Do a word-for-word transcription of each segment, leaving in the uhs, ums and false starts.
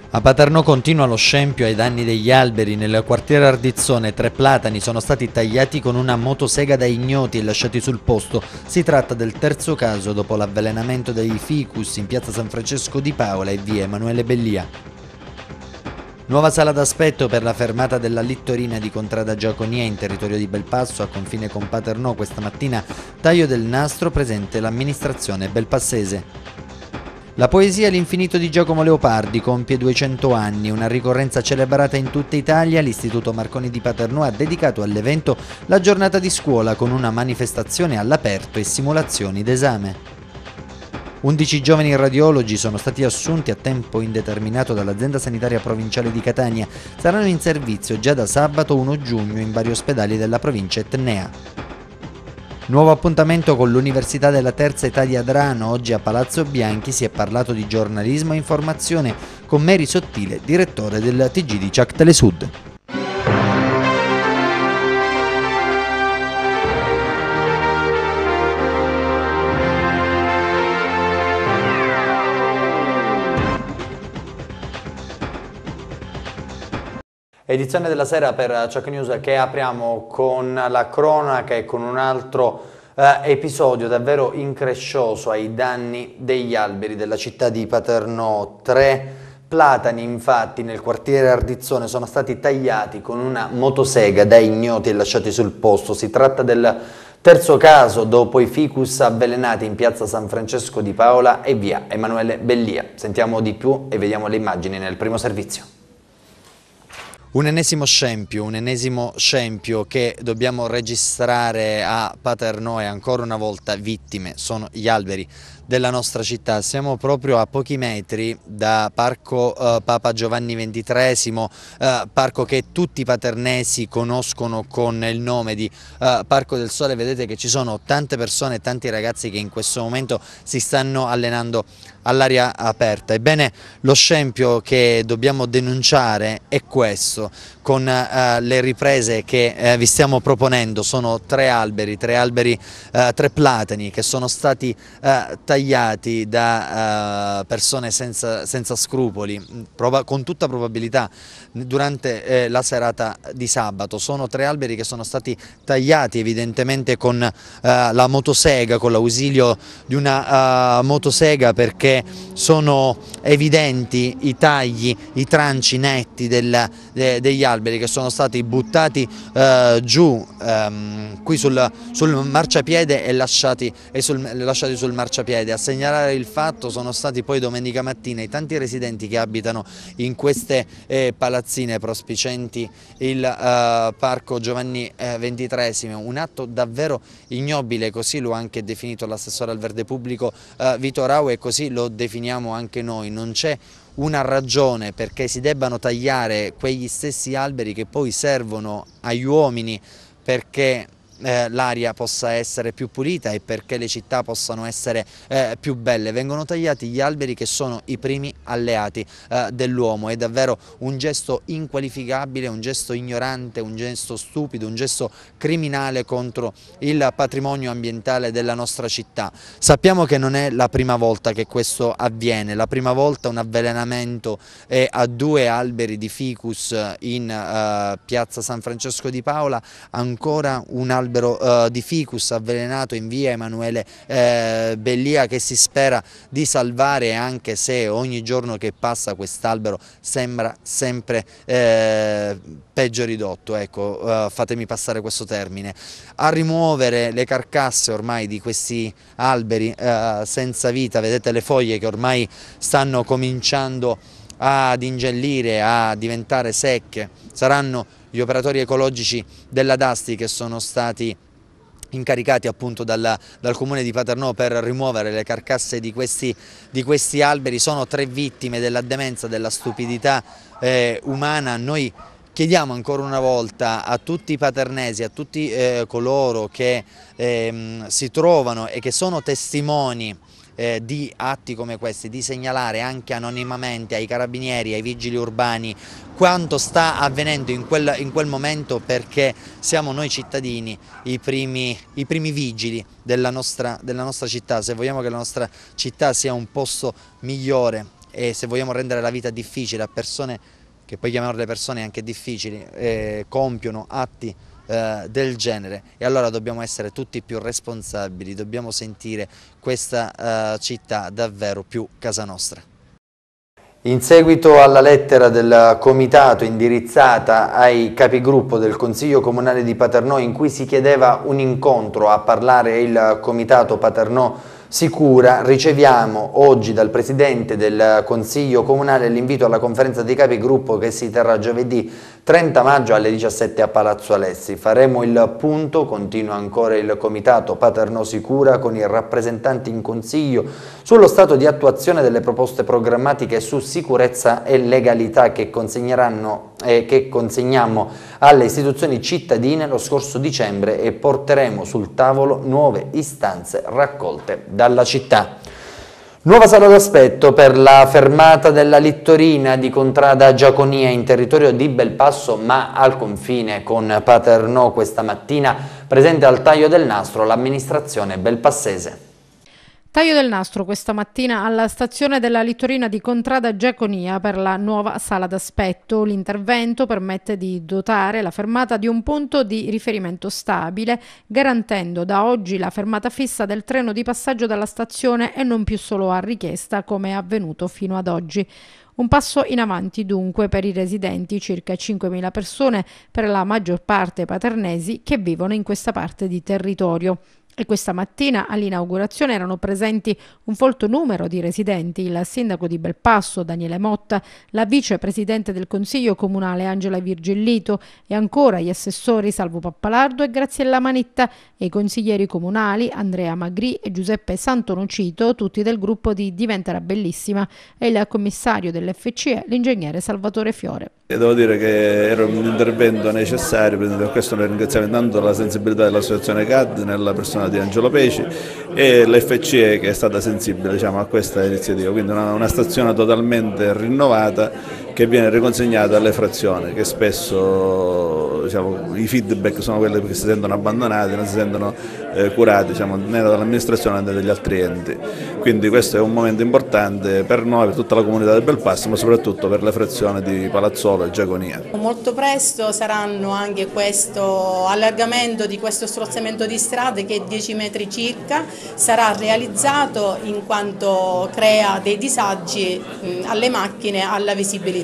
A Paternò continua lo scempio ai danni degli alberi. Nel quartiere Ardizzone tre platani sono stati tagliati con una motosega da ignoti e lasciati sul posto. Si tratta del terzo caso dopo l'avvelenamento dei ficus in piazza San Francesco di Paola e via Emanuele Bellia. Nuova sala d'aspetto per la fermata della Littorina di Contrada Giaconia in territorio di Belpasso a confine con Paternò. Questa mattina taglio del nastro, presente l'amministrazione belpassese. La poesia L'infinito di Giacomo Leopardi compie duecento anni, una ricorrenza celebrata in tutta Italia. L'Istituto Marconi di Paternò ha dedicato all'evento la giornata di scuola con una manifestazione all'aperto e simulazioni d'esame. undici giovani radiologi sono stati assunti a tempo indeterminato dall'azienda sanitaria provinciale di Catania. Saranno in servizio già da sabato primo giugno in vari ospedali della provincia etnea. Nuovo appuntamento con l'Università della Terza Età di Adrano. Oggi a Palazzo Bianchi si è parlato di giornalismo e informazione con Mary Sottile, direttore del T G di Ciac Telesud. Edizione della sera per Ciac News che apriamo con la cronaca e con un altro eh, episodio davvero increscioso ai danni degli alberi della città di Paternò. Tre platani infatti nel quartiere Ardizzone sono stati tagliati con una motosega da ignoti e lasciati sul posto. Si tratta del terzo caso dopo i ficus avvelenati in piazza San Francesco di Paola e via Emanuele Bellia. Sentiamo di più e vediamo le immagini nel primo servizio. Un ennesimo scempio, un ennesimo scempio che dobbiamo registrare a Paternò e ancora una volta vittime sono gli alberi della nostra città. Siamo proprio a pochi metri da Parco eh, Papa Giovanni ventitreesimo, eh, parco che tutti i paternesi conoscono con il nome di eh, Parco del Sole. Vedete che ci sono tante persone e tanti ragazzi che in questo momento si stanno allenando all'aria aperta. Ebbene, lo scempio che dobbiamo denunciare è questo. Con eh, le riprese che eh, vi stiamo proponendo sono tre alberi, tre alberi, eh, tre platani che sono stati eh, tagliati da eh, persone senza, senza scrupoli, proba con tutta probabilità durante eh, la serata di sabato. Sono tre alberi che sono stati tagliati evidentemente con eh, la motosega, con l'ausilio di una uh, motosega, perché sono evidenti i tagli, i tranci netti del, de, degli alberi che sono stati buttati eh, giù ehm, qui sul, sul marciapiede e lasciati, e sul, lasciati sul marciapiede. A segnalare il fatto sono stati poi domenica mattina i tanti residenti che abitano in queste eh, palazzine prospicenti il eh, Parco Giovanni ventitreesimo. Un atto davvero ignobile, così lo ha anche definito l'assessore al verde pubblico eh, Vito Rau, e così lo definiamo anche noi. Non c'è una ragione perché si debbano tagliare quegli stessi alberi che poi servono agli uomini perché eh, l'aria possa essere più pulita e perché le città possano essere eh, più belle. Vengono tagliati gli alberi che sono i primi alleati eh, dell'uomo. È davvero un gesto inqualificabile, un gesto ignorante, un gesto stupido, un gesto criminale contro il patrimonio ambientale della nostra città. Sappiamo che non è la prima volta che questo avviene. La prima volta un avvelenamento è a due alberi di ficus in uh, piazza San Francesco di Paola, ancora un albero uh, di ficus avvelenato in via Emanuele uh, Bellia che si spera di salvare, anche se ogni giorno che passa quest'albero sembra sempre uh, peggio ridotto, ecco, uh, fatemi passare questo termine. A rimuovere le carcasse ormai di questi alberi uh, senza vita. Vedete le foglie che ormai stanno cominciando ad ingellire, a diventare secche. Saranno gli operatori ecologici della Dasti che sono stati incaricati appunto dal, dal comune di Paternò per rimuovere le carcasse di questi, di questi alberi. Sono tre vittime della demenza, della stupidità eh, umana. Noi chiediamo ancora una volta a tutti i paternesi, a tutti eh, coloro che eh, si trovano e che sono testimoni eh, di atti come questi, di segnalare anche anonimamente ai carabinieri, ai vigili urbani quanto sta avvenendo in quel, in quel momento, perché siamo noi cittadini i primi, i primi vigili della nostra, della nostra città. Se vogliamo che la nostra città sia un posto migliore e se vogliamo rendere la vita difficile a persone, che poi chiamiamo le persone anche difficili, eh, compiono atti eh, del genere, e allora dobbiamo essere tutti più responsabili, dobbiamo sentire questa eh, città davvero più casa nostra. In seguito alla lettera del comitato indirizzata ai capigruppo del Consiglio Comunale di Paternò, in cui si chiedeva un incontro a parlare il comitato Paternò Sicura, riceviamo oggi dal Presidente del Consiglio Comunale l'invito alla conferenza dei capigruppo che si terrà giovedì trenta maggio alle diciassette a Palazzo Alessi. Faremo il punto, continua ancora il comitato Paternò Sicura, con i rappresentanti in Consiglio sullo stato di attuazione delle proposte programmatiche su sicurezza e legalità che consegneranno e che consegniamo alle istituzioni cittadine lo scorso dicembre, e porteremo sul tavolo nuove istanze raccolte dalla città. Nuova sala d'aspetto per la fermata della Littorina di Contrada Giaconia in territorio di Belpasso, ma al confine con Paternò. Questa mattina presente al taglio del nastro l'amministrazione belpassese. Taglio del nastro questa mattina alla stazione della Littorina di Contrada Giaconia per la nuova sala d'aspetto. L'intervento permette di dotare la fermata di un punto di riferimento stabile, garantendo da oggi la fermata fissa del treno di passaggio dalla stazione e non più solo a richiesta come è avvenuto fino ad oggi. Un passo in avanti dunque per i residenti, circa cinquemila persone, per la maggior parte paternesi, che vivono in questa parte di territorio. E questa mattina all'inaugurazione erano presenti un folto numero di residenti: il sindaco di Belpasso Daniele Motta, la vicepresidente del Consiglio Comunale Angela Virgillito e ancora gli assessori Salvo Pappalardo e Graziella Manitta e i consiglieri comunali Andrea Magri e Giuseppe Santonocito, tutti del gruppo di Diventerà Bellissima, e il commissario dell'F C E, l'ingegnere Salvatore Fiore. E devo dire che era un intervento necessario, per questo noi ringraziamo intanto la sensibilità dell'associazione C A D nella persona di Angelo Peci e l'F C E, che è stata sensibile, diciamo, a questa iniziativa, quindi una, una stazione totalmente rinnovata che viene riconsegnata alle frazioni, che spesso, diciamo, i feedback sono quelli che si sentono abbandonati, non si sentono eh, curati, diciamo, né dall'amministrazione né dagli altri enti. Quindi questo è un momento importante per noi, per tutta la comunità del Belpasso, ma soprattutto per le frazioni di Palazzolo e Giaconia. Molto presto saranno anche questo allargamento di questo strozzamento di strade, che è dieci metri circa, sarà realizzato in quanto crea dei disagi mh, alle macchine, alla visibilità,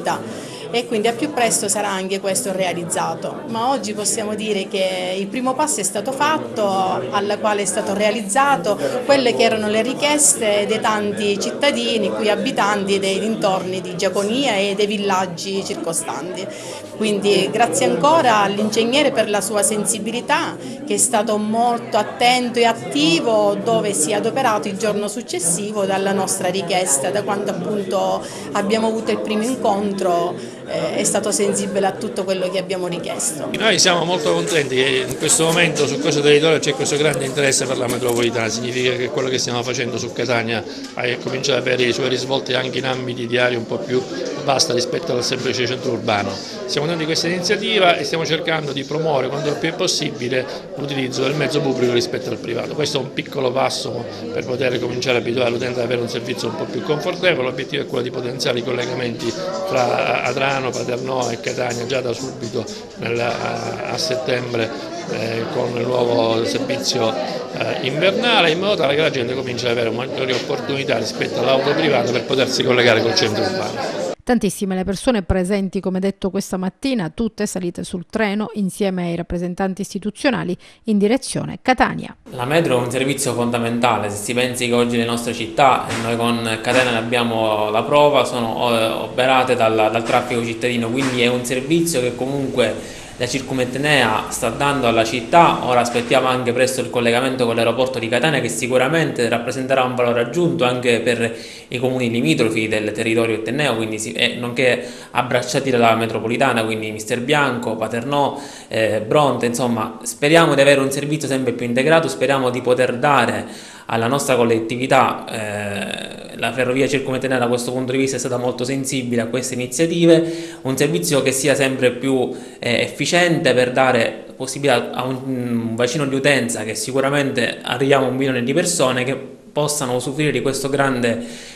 e quindi a più presto sarà anche questo realizzato. Ma oggi possiamo dire che il primo passo è stato fatto, alla quale è stato realizzato quelle che erano le richieste dei tanti cittadini, qui abitanti dei dintorni di Giaconia e dei villaggi circostanti. Quindi grazie ancora all'ingegnere per la sua sensibilità, che è stato molto attento e attivo, dove si è adoperato il giorno successivo dalla nostra richiesta, da quando appunto abbiamo avuto il primo incontro. Eh, è stato sensibile a tutto quello che abbiamo richiesto. Noi siamo molto contenti che in questo momento su questo territorio c'è questo grande interesse per la metropolitana, significa che quello che stiamo facendo su Catania comincia ad avere i suoi risvolti anche in ambiti di aree un po' più vasta rispetto al semplice centro urbano. Siamo contenti di questa iniziativa e stiamo cercando di promuovere quanto più è possibile l'utilizzo del mezzo pubblico rispetto al privato. Questo è un piccolo passo per poter cominciare a abituare l'utente ad avere un servizio un po' più confortevole. L'obiettivo è quello di potenziare i collegamenti tra Adrano, Paternò e Catania già da subito nel, a, a settembre eh, con il nuovo servizio eh, invernale, in modo tale che la gente cominci ad avere maggiori opportunità rispetto all'auto privata per potersi collegare col centro urbano. Tantissime le persone presenti, come detto questa mattina, tutte salite sul treno insieme ai rappresentanti istituzionali in direzione Catania. La metro è un servizio fondamentale, se si pensi che oggi le nostre città, e noi con Catania ne abbiamo la prova, sono oberate dal, dal traffico cittadino, quindi è un servizio che comunque la Circumetnea sta dando alla città. Ora aspettiamo anche presto il collegamento con l'aeroporto di Catania, che sicuramente rappresenterà un valore aggiunto anche per i comuni limitrofi del territorio etneo, quindi si, eh, nonché abbracciati dalla metropolitana, quindi Misterbianco, Paternò, eh, Bronte, insomma speriamo di avere un servizio sempre più integrato, speriamo di poter dare alla nostra collettività. eh, la ferrovia Circumetnea da questo punto di vista è stata molto sensibile a queste iniziative, un servizio che sia sempre più eh, efficiente per dare possibilità a un, un bacino di utenza, che sicuramente arriviamo a un milione di persone, che possano usufruire di questo grande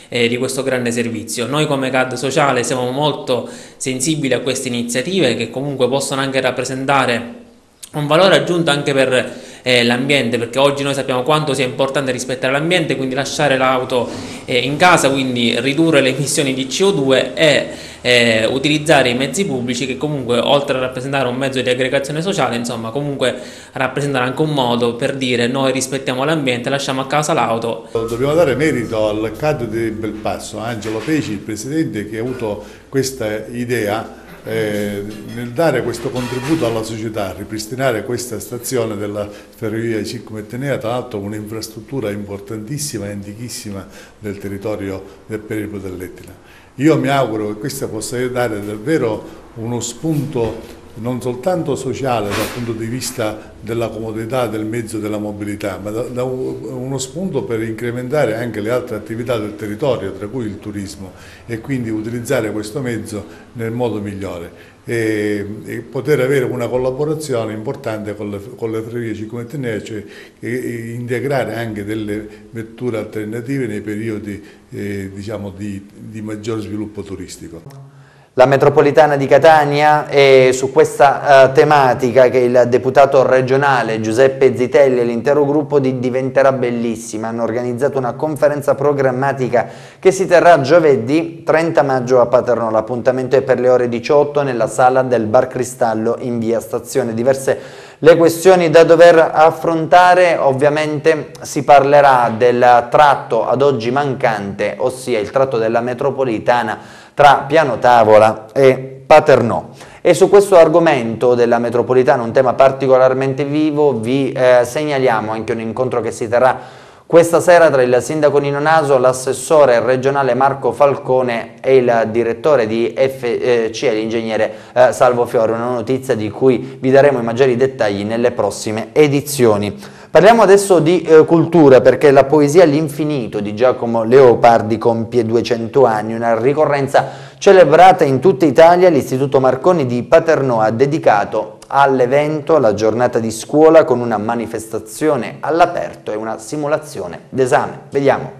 eh, di questo grande servizio. Noi come C A D Sociale siamo molto sensibili a queste iniziative che comunque possono anche rappresentare un valore aggiunto anche per eh, l'ambiente, perché oggi noi sappiamo quanto sia importante rispettare l'ambiente, quindi lasciare l'auto eh, in casa, quindi ridurre le emissioni di C O due e eh, utilizzare i mezzi pubblici che comunque, oltre a rappresentare un mezzo di aggregazione sociale, insomma comunque rappresentano anche un modo per dire noi rispettiamo l'ambiente, lasciamo a casa l'auto. Dobbiamo dare merito al C A D di Belpasso, Angelo Peci, il presidente, che ha avuto questa idea Eh, nel dare questo contributo alla società, ripristinare questa stazione della ferrovia Circumettenea, tra l'altro un'infrastruttura importantissima e antichissima del territorio del periplo dell'Etna. Io mi auguro che questa possa dare davvero uno spunto non soltanto sociale dal punto di vista della comodità del mezzo della mobilità, ma da, da uno spunto per incrementare anche le altre attività del territorio, tra cui il turismo, e quindi utilizzare questo mezzo nel modo migliore e, e poter avere una collaborazione importante con le, con le ferrovie Circumettenea, cioè e, e integrare anche delle vetture alternative nei periodi eh, diciamo di, di maggior sviluppo turistico. La metropolitana di Catania, e su questa uh, tematica che il deputato regionale Giuseppe Zitelli e l'intero gruppo di Diventerà Bellissima hanno organizzato una conferenza programmatica che si terrà giovedì trenta maggio a Paternò. L'appuntamento è per le ore diciotto nella sala del Bar Cristallo in via Stazione. Diverse le questioni da dover affrontare, ovviamente si parlerà del tratto ad oggi mancante, ossia il tratto della metropolitana tra Piano Tavola e Paternò. E su questo argomento della metropolitana, un tema particolarmente vivo, vi eh, segnaliamo anche un incontro che si terrà questa sera tra il sindaco Nino Naso, l'assessore regionale Marco Falcone e il direttore di F C E, l'ingegnere eh, Salvo Fiore, una notizia di cui vi daremo i maggiori dettagli nelle prossime edizioni. Parliamo adesso di eh, cultura, perché la poesia all'infinito di Giacomo Leopardi compie duecento anni, una ricorrenza celebrata in tutta Italia. L'Istituto Marconi di Paternò ha dedicato all'evento la giornata di scuola con una manifestazione all'aperto e una simulazione d'esame. Vediamo.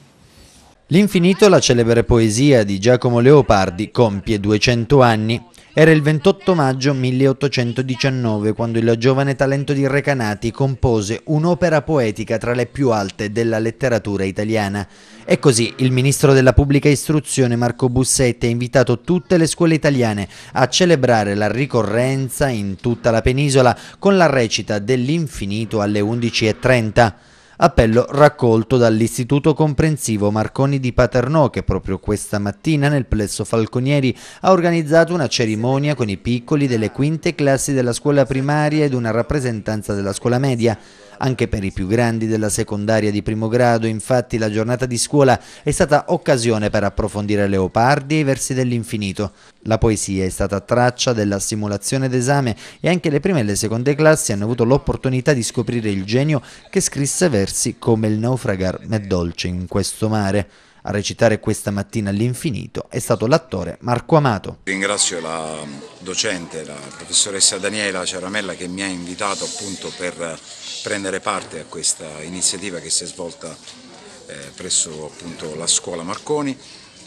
L'Infinito, la celebre poesia di Giacomo Leopardi, compie duecento anni. Era il ventotto maggio milleottocentodiciannove quando il giovane talento di Recanati compose un'opera poetica tra le più alte della letteratura italiana. E così il ministro della pubblica istruzione Marco Bussetti ha invitato tutte le scuole italiane a celebrare la ricorrenza in tutta la penisola con la recita dell'Infinito alle undici e trenta. Appello raccolto dall'Istituto Comprensivo Marconi di Paternò, che proprio questa mattina nel Plesso Falconieri ha organizzato una cerimonia con i piccoli delle quinte classi della scuola primaria ed una rappresentanza della scuola media. Anche per i più grandi della secondaria di primo grado, infatti, la giornata di scuola è stata occasione per approfondire Leopardi e i versi dell'Infinito. La poesia è stata traccia della simulazione d'esame e anche le prime e le seconde classi hanno avuto l'opportunità di scoprire il genio che scrisse versi come il naufragar m'è dolce in questo mare. A recitare questa mattina all'Infinito è stato l'attore Marco Amato. Ringrazio la docente, la professoressa Daniela Ciaramella, che mi ha invitato appunto per prendere parte a questa iniziativa che si è svolta eh, presso appunto la scuola Marconi.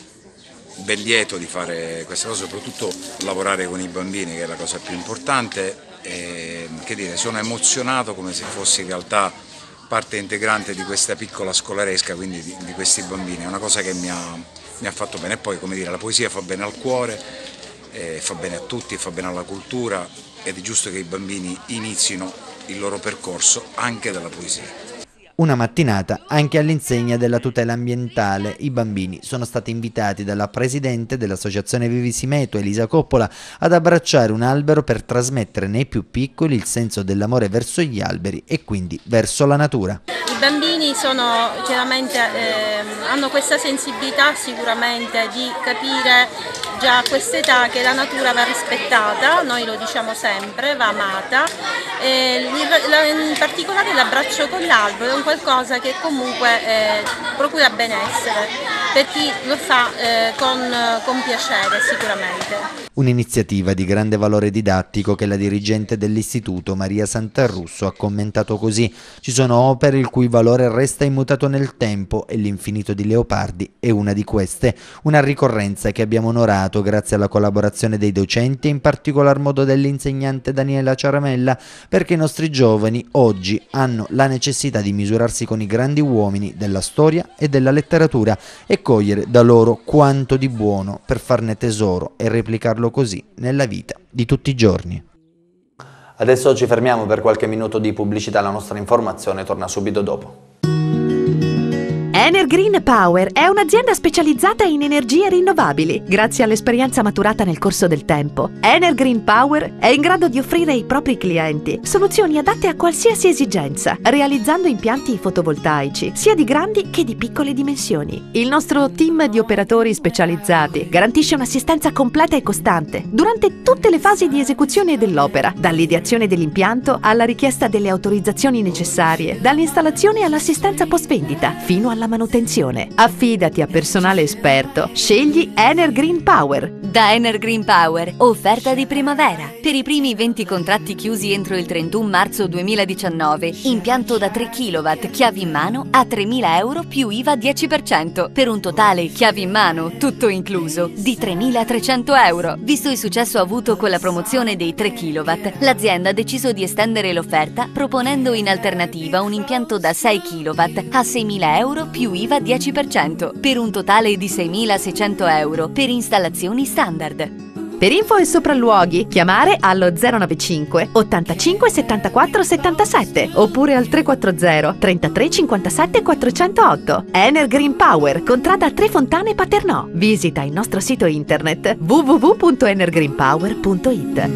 Ben lieto di fare questa cosa, soprattutto lavorare con i bambini, che è la cosa più importante. E, che dire, sono emozionato come se fossi in realtà parte integrante di questa piccola scolaresca, quindi di, di questi bambini. È una cosa che mi ha, mi ha fatto bene. E poi, come dire, la poesia fa bene al cuore, eh, fa bene a tutti, fa bene alla cultura, ed è giusto che i bambini inizino il loro percorso anche dalla poesia. Una mattinata anche all'insegna della tutela ambientale. I bambini sono stati invitati dalla presidente dell'associazione Vivisimeto, Elisa Coppola, ad abbracciare un albero per trasmettere nei più piccoli il senso dell'amore verso gli alberi e quindi verso la natura. I bambini sono, chiaramente, eh, hanno questa sensibilità sicuramente di capire già a quest'età che la natura va rispettata, noi lo diciamo sempre, va amata, e in particolare l'abbraccio con l'albero è un qualcosa che comunque eh, procura benessere per chi lo fa eh, con, con piacere sicuramente. Un'iniziativa di grande valore didattico che la dirigente dell'istituto Maria Santarrusso ha commentato così: ci sono opere il cui valore resta immutato nel tempo e l'Infinito di Leopardi è una di queste, una ricorrenza che abbiamo onorato grazie alla collaborazione dei docenti e in particolar modo dell'insegnante Daniela Ciaramella, perché i nostri giovani oggi hanno la necessità di misurarsi con i grandi uomini della storia e della letteratura e cogliere da loro quanto di buono per farne tesoro e replicarlo così nella vita di tutti i giorni. Adesso ci fermiamo per qualche minuto di pubblicità, la nostra informazione torna subito dopo. Energreen Power è un'azienda specializzata in energie rinnovabili. Grazie all'esperienza maturata nel corso del tempo, Energreen Power è in grado di offrire ai propri clienti soluzioni adatte a qualsiasi esigenza, realizzando impianti fotovoltaici sia di grandi che di piccole dimensioni. Il nostro team di operatori specializzati garantisce un'assistenza completa e costante durante tutte le fasi di esecuzione dell'opera, dall'ideazione dell'impianto alla richiesta delle autorizzazioni necessarie, dall'installazione all'assistenza post-vendita fino alla manutenzione. Affidati a personale esperto. Scegli Energreen Power. Da Energreen Power, offerta di primavera. Per i primi venti contratti chiusi entro il trentuno marzo duemiladiciannove, impianto da tre chilowatt, chiavi in mano a tremila euro più I V A dieci per cento, per un totale chiavi in mano, tutto incluso, di tremilatrecento euro. Visto il successo avuto con la promozione dei tre chilowatt, l'azienda ha deciso di estendere l'offerta proponendo in alternativa un impianto da sei chilowatt a seimila euro più I V A dieci per cento, per un totale di seimilaseicento euro per installazioni standard. Per info e sopralluoghi, chiamare allo zero novantacinque ottantacinque settantaquattro settantasette oppure al tre quattro zero trentatré cinquantasette quattrocentootto. Energreen Power, contrada Tre Fontane Paternò. Visita il nostro sito internet w w w punto energreen power punto it.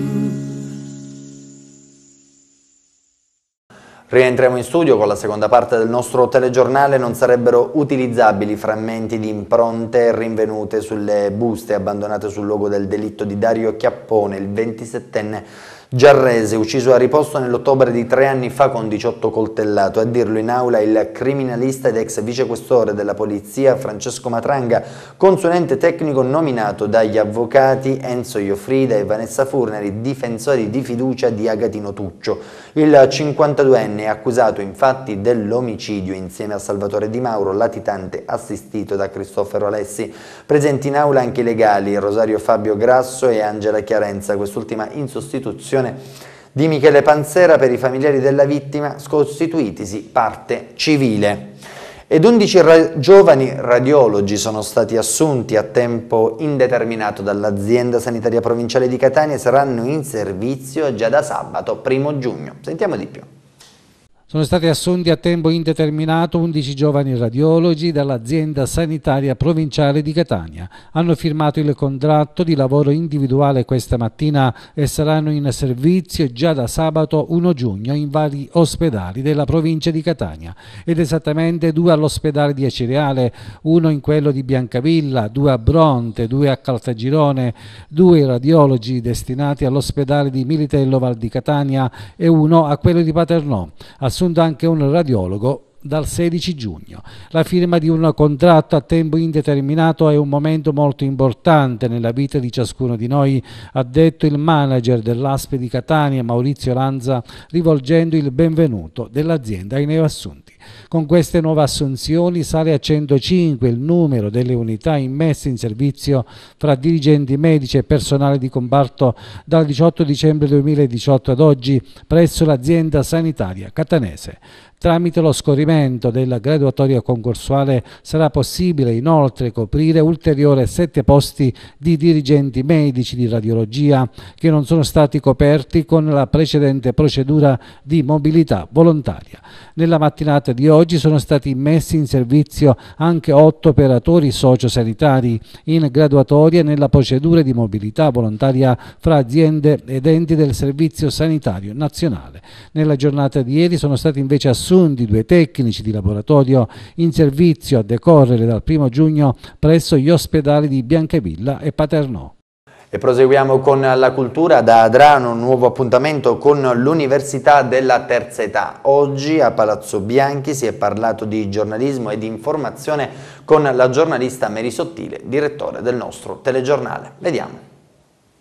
Rientriamo in studio con la seconda parte del nostro telegiornale. Non sarebbero utilizzabili frammenti di impronte rinvenute sulle buste abbandonate sul luogo del delitto di Dario Chiappone, il ventisettenne giarrese, ucciso a riposto nell'ottobre di tre anni fa con diciotto coltellato. A dirlo in aula il criminalista ed ex vicequestore della polizia Francesco Matranga, consulente tecnico nominato dagli avvocati Enzo Iofrida e Vanessa Furnari, difensori di fiducia di Agatino Tuccio. Il cinquantaduenne è accusato infatti dell'omicidio insieme a Salvatore Di Mauro, latitante assistito da Cristoforo Alessi. Presenti in aula anche i legali Rosario Fabio Grasso e Angela Chiarenza, quest'ultima in sostituzione di Michele Panzera per i familiari della vittima, costituitisi parte civile. Ed undici ra- giovani radiologi sono stati assunti a tempo indeterminato dall'azienda sanitaria provinciale di Catania e saranno in servizio già da sabato primo giugno. Sentiamo di più. Sono stati assunti a tempo indeterminato undici giovani radiologi dall'azienda sanitaria provinciale di Catania. Hanno firmato il contratto di lavoro individuale questa mattina e saranno in servizio già da sabato primo giugno in vari ospedali della provincia di Catania, ed esattamente due all'ospedale di Acireale, uno in quello di Biancavilla, due a Bronte, due a Caltagirone, due radiologi destinati all'ospedale di Militello Val di Catania e uno a quello di Paternò. Assunto anche un radiologo dal sedici giugno. La firma di un contratto a tempo indeterminato è un momento molto importante nella vita di ciascuno di noi, ha detto il manager dell'A S P di Catania Maurizio Lanza, rivolgendo il benvenuto dell'azienda ai neoassunti. Con queste nuove assunzioni sale a centocinque il numero delle unità immesse in servizio fra dirigenti medici e personale di comparto dal diciotto dicembre duemiladiciotto ad oggi presso l'azienda sanitaria catanese. Tramite lo scorrimento della graduatoria concorsuale sarà possibile inoltre coprire ulteriori sette posti di dirigenti medici di radiologia che non sono stati coperti con la precedente procedura di mobilità volontaria. Nella mattinata di oggi sono stati messi in servizio anche otto operatori sociosanitari in graduatoria nella procedura di mobilità volontaria fra aziende ed enti del Servizio Sanitario Nazionale. Nella giornata di ieri sono stati invece assunti due tecnici di laboratorio in servizio a decorrere dal primo giugno presso gli ospedali di Biancavilla e Paternò. E proseguiamo con la cultura. Da Adrano un nuovo appuntamento con l'Università della Terza Età. Oggi a Palazzo Bianchi si è parlato di giornalismo e di informazione con la giornalista Mary Sottile, direttore del nostro telegiornale. Vediamo.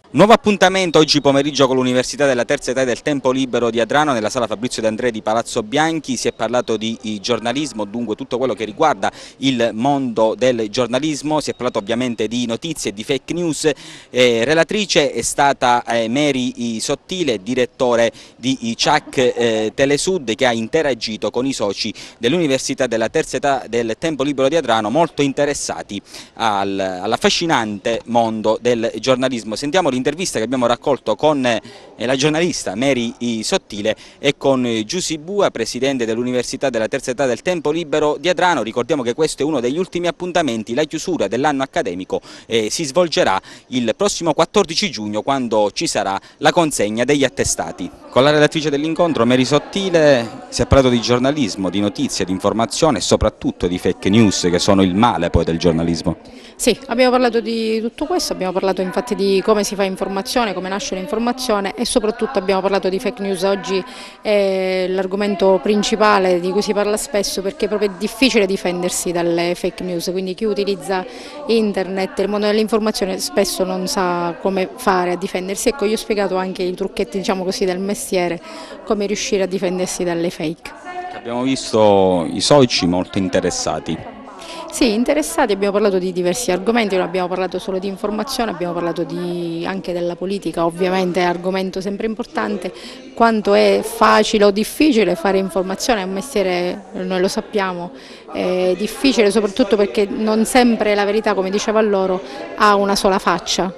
Nuovo appuntamento oggi pomeriggio con l'Università della Terza Età del Tempo Libero di Adrano nella sala Fabrizio De André di Palazzo Bianchi. Si è parlato di giornalismo, dunque tutto quello che riguarda il mondo del giornalismo, si è parlato ovviamente di notizie e di fake news. Eh, relatrice è stata eh, Mary Sottile, direttore di C H A C eh, Telesud, che ha interagito con i soci dell'Università della Terza Età del Tempo Libero di Adrano, molto interessati al, all'affascinante mondo del giornalismo. Sentiamo l'intervista che abbiamo raccolto con eh, la giornalista Mary Sottile e con eh, Giusy Bua, presidente dell'Università della Terza Età del Tempo Libero di Adrano. Ricordiamo che questo è uno degli ultimi appuntamenti, la chiusura dell'anno accademico eh, si svolgerà il prossimo quattordici giugno, quando ci sarà la consegna degli attestati. Con la relatrice dell'incontro, Mary Sottile, si è parlato di giornalismo, di notizie, di informazione e soprattutto di fake news, che sono il male poi del giornalismo. Sì, abbiamo parlato di tutto questo, abbiamo parlato infatti di come si fa informazione, come nasce l'informazione e soprattutto abbiamo parlato di fake news. Oggi è l'argomento principale di cui si parla spesso, perché è proprio difficile difendersi dalle fake news, quindi chi utilizza internet, il mondo dell'informazione, spesso non sa come fare a difendersi. Ecco, io ho spiegato anche i trucchetti, diciamo così, del mestiere, come riuscire a difendersi dalle fake. Abbiamo visto i soci molto interessati. Sì, interessati, abbiamo parlato di diversi argomenti, non abbiamo parlato solo di informazione, abbiamo parlato di, anche della politica, ovviamente è un argomento sempre importante. Quanto è facile o difficile fare informazione, è un mestiere, noi lo sappiamo, è difficile soprattutto perché non sempre la verità, come diceva loro, ha una sola faccia.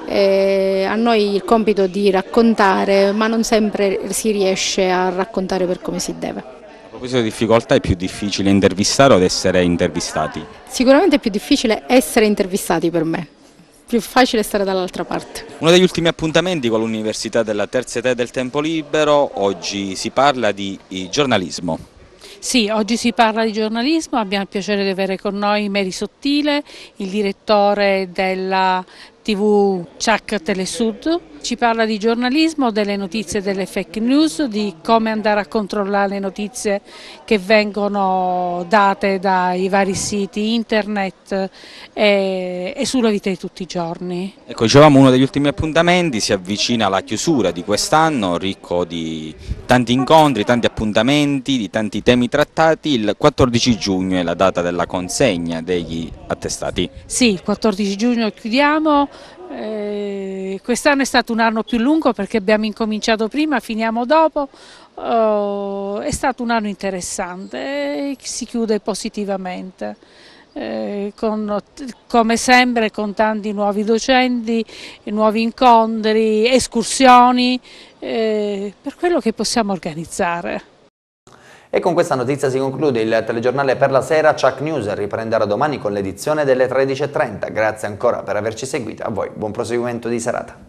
Eh, a noi il compito di raccontare, ma non sempre si riesce a raccontare per come si deve. A proposito di difficoltà, è più difficile intervistare o essere intervistati? Sicuramente è più difficile essere intervistati per me, più facile stare dall'altra parte. Uno degli ultimi appuntamenti con l'Università della Terza Età del Tempo Libero, oggi si parla di giornalismo. Sì, oggi si parla di giornalismo, abbiamo il piacere di avere con noi Mary Sottile, il direttore della tivù C H A C Telesud. Ci parla di giornalismo, delle notizie, delle fake news, di come andare a controllare le notizie che vengono date dai vari siti internet e, e sulla vita di tutti i giorni. Ecco, dicevamo, uno degli ultimi appuntamenti, si avvicina alla chiusura di quest'anno, ricco di tanti incontri, tanti appuntamenti, di tanti temi trattati. Il quattordici giugno è la data della consegna degli attestati. Sì, il quattordici giugno chiudiamo. Eh, quest'anno è stato un anno più lungo perché abbiamo incominciato prima, finiamo dopo, oh, è stato un anno interessante e si chiude positivamente, eh, con, come sempre con tanti nuovi docenti, nuovi incontri, escursioni, eh, per quello che possiamo organizzare. E con questa notizia si conclude il telegiornale per la sera. C H A C News riprenderà domani con l'edizione delle tredici e trenta. Grazie ancora per averci seguito, a voi buon proseguimento di serata.